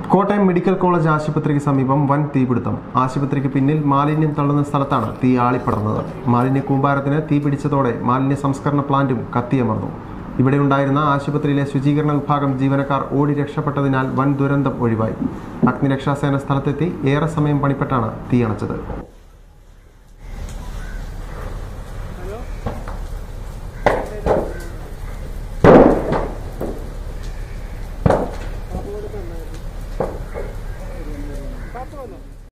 Kottayam medical college ആശുപത്രിക്ക് സമീപം വൻ തീപിടുത്തം. ആശുപത്രിക്ക് പിന്നിൽ മാലിന്യം തള്ളുന്ന സ്ഥലത്താണ് തീ ആളിപ്പടർന്നത്. മാലിന്യ കൂമ്പാരത്തിന് തീ പിടിച്ചതോടെ മാലിന്യ സംസ്കരണ പ്ലാന്റും കത്തിയമർന്നു. ഇവിടെയുണ്ടായിരുന്ന ആശുപത്രിയിലെ ശുചീകരണ വിഭാഗം ജീവനക്കാർ ഓടി രക്ഷപ്പെട്ടതിനാൽ വൻ ദുരന്തം ഒഴിവായി. അഗ്നിരക്ഷാസേന സ്ഥലത്തെത്തി ഏറെ സമയം പണിപ്പെട്ടാണ് തീയണച്ചത്.